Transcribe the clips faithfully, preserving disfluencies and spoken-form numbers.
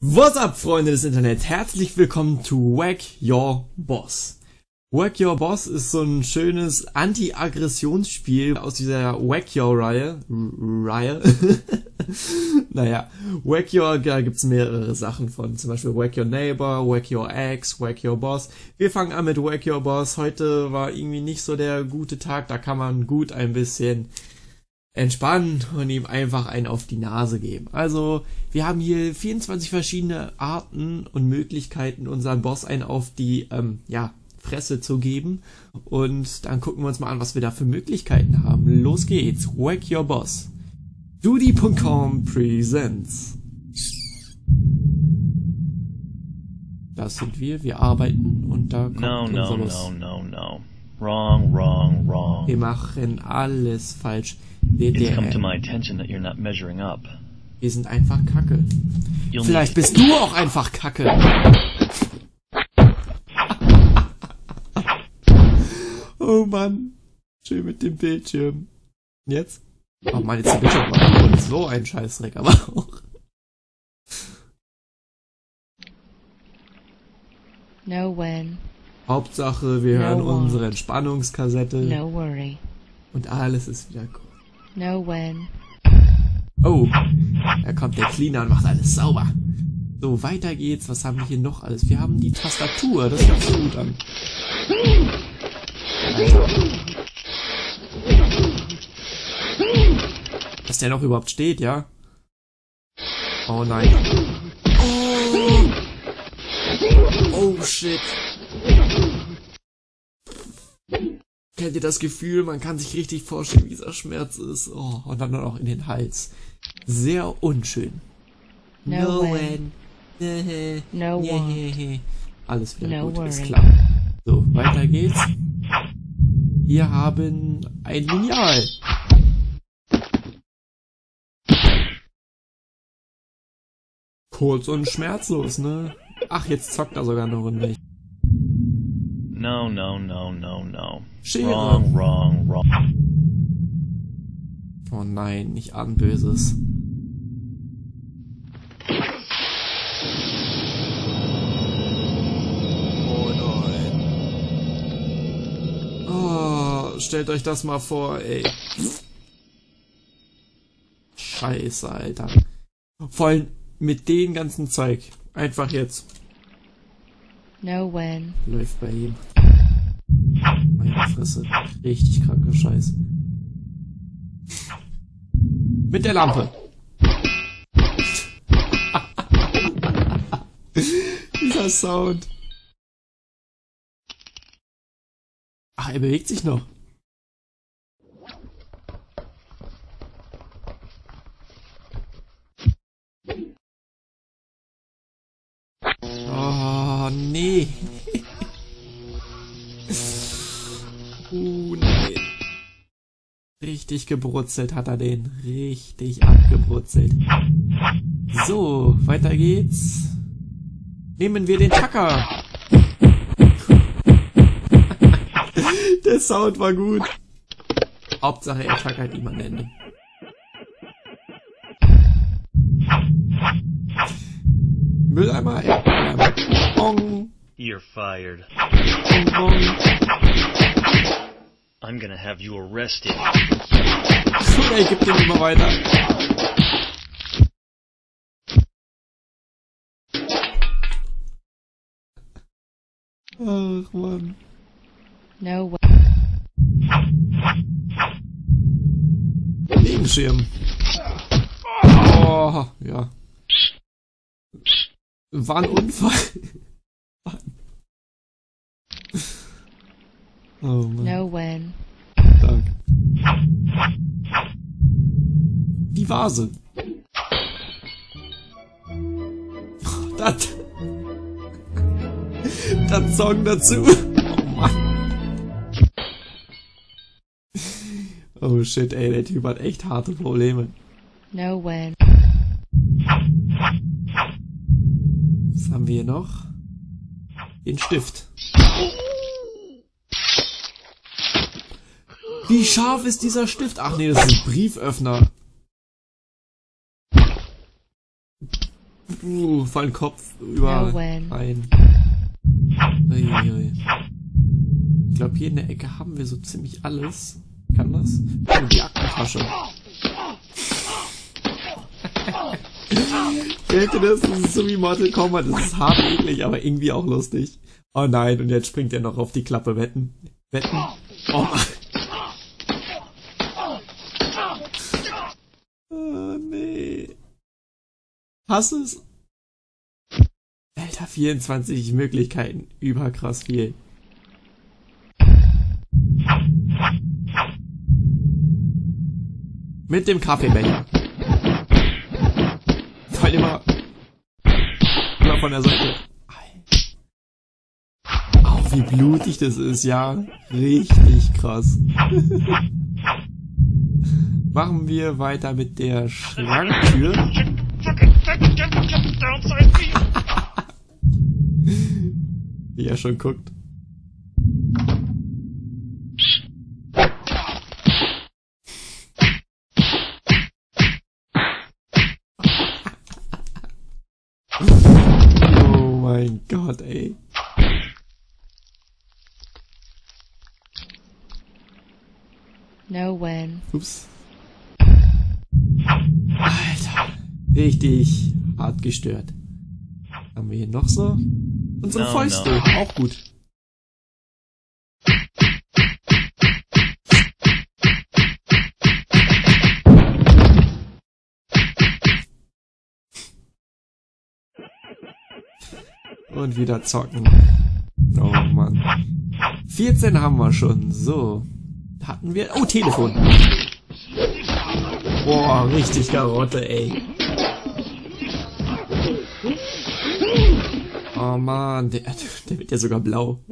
What's up, Freunde des Internets? Herzlich willkommen zu Whack Your Boss. Whack Your Boss ist so ein schönes Anti-Aggressionsspiel aus dieser Whack Your-Reihe. Reihe? Naja, Whack Your, da gibt's mehrere Sachen von. Zum Beispiel Whack Your Neighbor, Whack Your Ex, Whack Your Boss. Wir fangen an mit Whack Your Boss. Heute war irgendwie nicht so der gute Tag. Da kann man gut ein bisschen entspannen und ihm einfach einen auf die Nase geben. Also, wir haben hier vierundzwanzig verschiedene Arten und Möglichkeiten, unseren Boss einen auf die, ähm, ja, Fresse zu geben. Und dann gucken wir uns mal an, was wir da für Möglichkeiten haben. Los geht's. Whack Your Boss. Doody Punkt com presents. Das sind wir. Wir arbeiten und da kommt No, unser no, Boss. no, no, no. Wrong, wrong, wrong. Wir machen alles falsch. It's come to my attention that you're not measuring up. Wir sind einfach Kacke. You'll Vielleicht need bist du auch einfach Kacke. Oh Mann. Schön mit dem Bildschirm. Jetzt? Oh Mann, jetzt der Bildschirm war und so ein Scheißdreck, aber auch. No when. Hauptsache, wir No hören want. unsere Entspannungskassette. No worry. Und alles ist wieder gut. No when. Oh, da kommt der Cleaner und macht alles sauber. So, weiter geht's. Was haben wir hier noch alles? Wir haben die Tastatur. Das hört sich gut an. Dass der noch überhaupt steht, ja? Oh nein. Oh, oh shit. Kennt ihr das Gefühl? Man kann sich richtig vorstellen, wie dieser Schmerz ist. Oh, und dann noch in den Hals. Sehr unschön. No when. No want. Alles wieder No gut, worry. ist klar. So, weiter geht's. Wir haben ein Lineal. Kurz und schmerzlos, ne? Ach, jetzt zockt er sogar eine Runde. No, no, no, no, no. Schere. Wrong, wrong, wrong. Oh nein, nicht an Böses. Oh nein. Oh, stellt euch das mal vor, ey. Scheiße, Alter. Vor allem mit dem ganzen Zeug. Einfach jetzt. No when. Läuft bei ihm. Meine Fresse. Richtig kranker Scheiß. Mit der Lampe. Dieser Sound. Ach, er bewegt sich noch. Oh, nee. Oh, nein. Richtig gebrutzelt hat er den. Richtig abgebrutzelt. So, weiter geht's. Nehmen wir den Tacker. Der Sound war gut. Hauptsache, er tackert ihm am Ende. Mülleimer, Erdbeeren. Bong. You're fired. Bong, bong. I'm gonna have you arrested. Er gibt den immer weiter. Ach, Mann. No when. Regenschirm. Oh, ja. War ein Unfall. Oh Mann. No when. Danke. Die Vase. Das. Das Song dazu. Oh Mann. Oh shit, ey, der Typ hat echt harte Probleme. No when. Was haben wir hier noch? Den Stift. Wie scharf ist dieser Stift? Ach nee, das ist ein Brieföffner. Uh, fallen Kopf über No when. ein. Uiuiui. Ich glaube, hier in der Ecke haben wir so ziemlich alles. Kann das? Oh, die Aktentasche. Kennt ihr das? Das ist so wie Mortal Kombat. Das ist hart eklig, aber irgendwie auch lustig. Oh nein, und jetzt springt er noch auf die Klappe. Wetten? Wetten? Oh Mann. Oh nee. Hast es? Alter, vierundzwanzig Möglichkeiten. Überkrass viel. Mit dem Kaffeebecher. Fall immer. Immer von der Seite. Auch wie blutig das ist, ja. Richtig krass. Machen wir weiter mit der Schranktür. Wie er schon guckt. Oh mein Gott, ey. No when. Ups. Alter. Richtig hart gestört. Haben wir hier noch so? Unsere No, Fäuste. no. Auch gut. Und wieder zocken. Oh Mann. vierzehn haben wir schon. So. Hatten wir... Oh, Telefon. Boah, richtig Karotte, ey. Oh Mann, der, der wird ja sogar blau.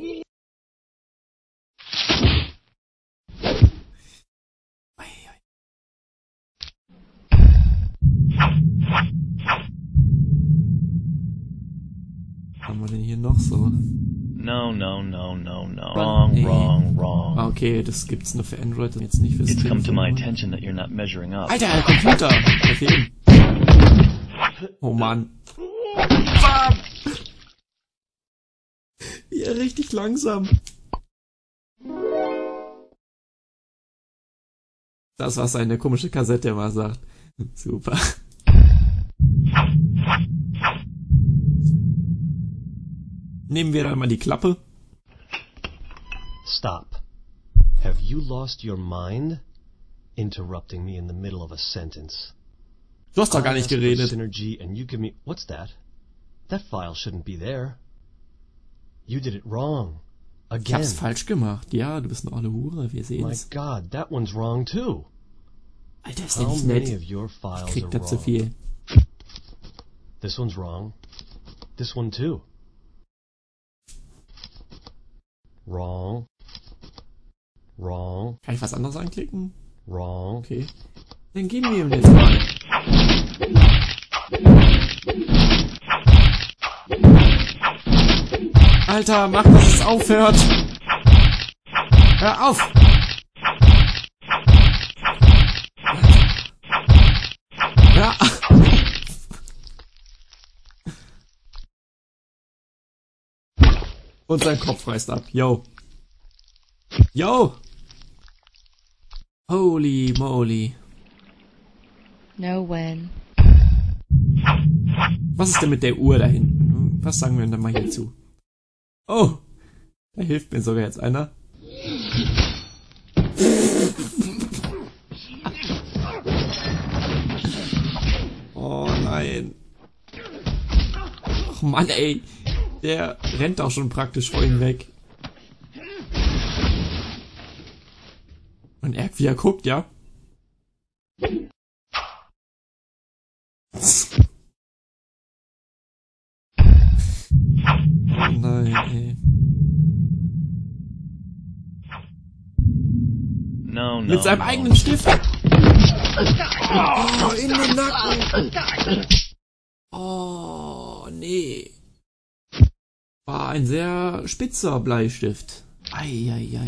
Was haben wir denn hier noch so? No, no, no, no, no. Wrong, Ey. wrong, wrong. Ah, okay, das gibt's nur für Android und jetzt nicht fürs It's come to my Telefon. attention that you're not measuring up. Alter, der Computer! Verfehlen. Oh Mann. Ja, richtig langsam. Das, was seine komische Kassette immer sagt. Super. Nehmen wir dann mal die Klappe. Stop. Have you lost your mind? Interrupting me in the middle of a sentence. Du hast doch gar nicht I ask for geredet. Synergy and you give me... What's that? That file shouldn't be there. You did it wrong. Ich Again. hab's falsch gemacht. Ja, du bist eine olle Hure, wir My sehen's. God, that one's wrong too. Alter, ist der How nicht many nett. of your files Kriegt are er zu wrong? viel. This one's wrong. This one too. Wrong. Wrong. Kann ich was anderes anklicken? Wrong. Okay. Dann geben wir ihm jetzt mal. Alter, mach, dass es aufhört. Hör auf! Ja. Und sein Kopf reißt ab. Yo. Yo. Holy moly. No when. Was ist denn mit der Uhr da hinten? Was sagen wir denn mal hierzu? Oh, da hilft mir sogar jetzt einer. Oh nein. Ach Mann, ey. Der rennt auch schon praktisch vor ihm weg. Und er, wie er guckt, ja? Oh nein, ey. No, no. Mit seinem no. eigenen Stift. Oh, in den Nacken. Oh, nee. War ein sehr spitzer Bleistift. Eieiei.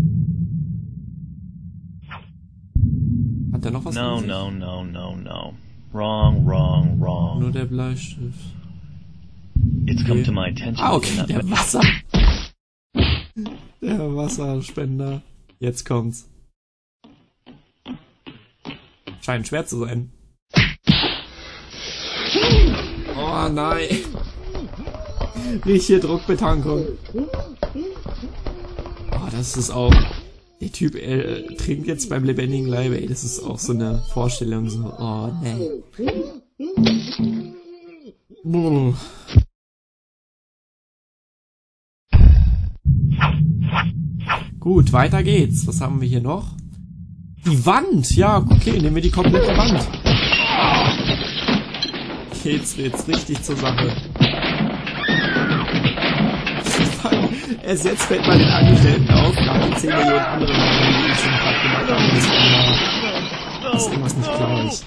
Hat er noch was? No, in sich? no, no, no, no. Wrong, wrong, wrong. Nur der Bleistift. It's come Okay. to my attention Ah, that okay, you're not der me- Wasser. Der Wasserspender. Jetzt kommt's. Scheint schwer zu sein. Oh nein. Richtige Druckbetankung. Oh, das ist auch... Der Typ äh, trinkt jetzt beim lebendigen Leibe, ey. Das ist auch so eine Vorstellung, so... Oh, nee. Buh. Gut, weiter geht's. Was haben wir hier noch? Die Wand! Ja, okay, nehmen wir die komplette Wand. Jetzt wird's richtig zur Sache. Ersetzt fällt mal den Angestellten auf, nach zehn Millionen anderen Menschen, die schon gerade gemacht haben, dass immer, dass irgendwas nicht klar ist.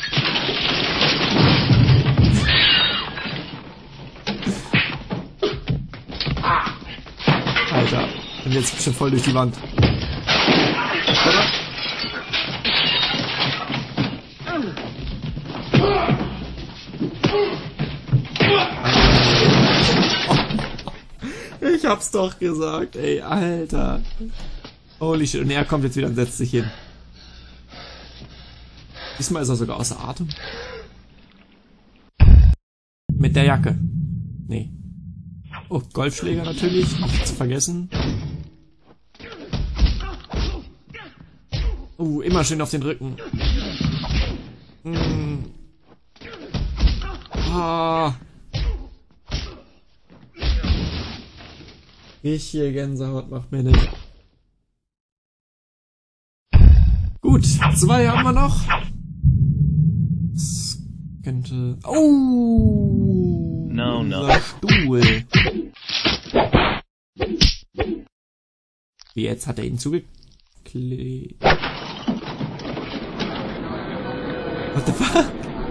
Alter, und jetzt bestimmt voll durch die Wand. Oder? Ich hab's doch gesagt, ey, Alter. Holy shit. Und er kommt jetzt wieder und setzt sich hin. Diesmal ist er sogar außer Atem. Mit der Jacke. Nee. Oh, Golfschläger natürlich. Nicht zu vergessen. Uh, immer schön auf den Rücken. Mm. Ah. Richtige Gänsehaut macht mir nicht. Gut, zwei haben wir noch. Das könnte... Oh! No, no. Unser Stuhl. Wie, jetzt hat er ihn zugeklebt. What the fuck?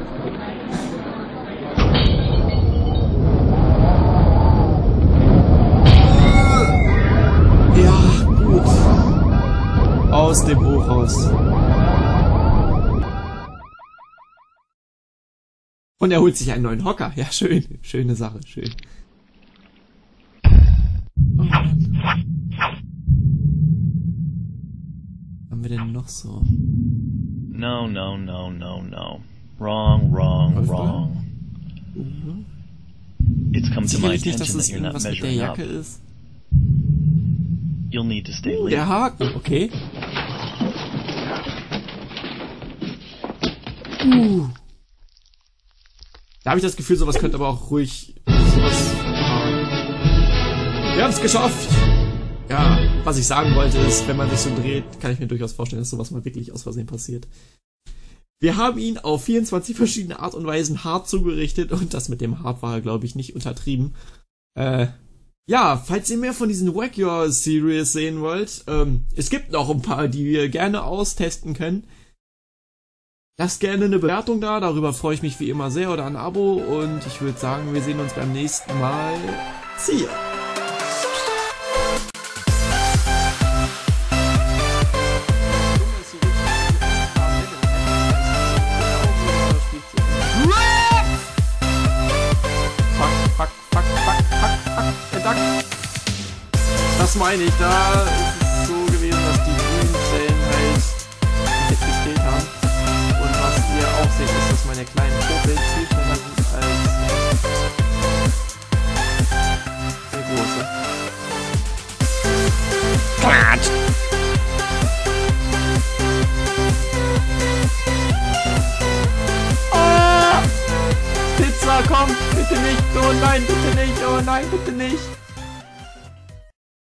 Ja, gut. Aus dem Hochhaus. Und er holt sich einen neuen Hocker. Ja, schön. Schöne Sache, schön. Oh Mann. Was haben wir denn noch so? No, no, no, no, no. Wrong, wrong, Was wrong. Uh. It's come to my Sicherlich nicht, dass attention es that you're not irgendwas mit der measuring up. Jacke ist. You'll need to stay Uh, late. der Haken, okay. Uh. Da habe ich das Gefühl, sowas könnte aber auch ruhig sowas. Wir haben es geschafft! Ja, was ich sagen wollte ist, wenn man sich so dreht, kann ich mir durchaus vorstellen, dass sowas mal wirklich aus Versehen passiert. Wir haben ihn auf vierundzwanzig verschiedene Art und Weisen hart zugerichtet und das mit dem hart war, glaube ich, nicht untertrieben. Äh, ja, falls ihr mehr von diesen Whack Your Series sehen wollt, ähm, es gibt noch ein paar, die wir gerne austesten können. Lasst gerne eine Bewertung da, darüber freue ich mich wie immer sehr, oder ein Abo, und ich würde sagen, wir sehen uns beim nächsten Mal. See ya! Fuck, fuck, fuck, fuck, fuck, fuck, verdammt. Das meine ich, da ist es so gewesen, dass die grünen Stellen halt nicht gefehlt haben. Und was ihr auch seht, ist, dass meine kleinen Kurbel viel schneller sind als der große. Klatsch! Ah! Pizza, komm, bitte nicht, oh nein, bitte nicht, oh nein, bitte nicht.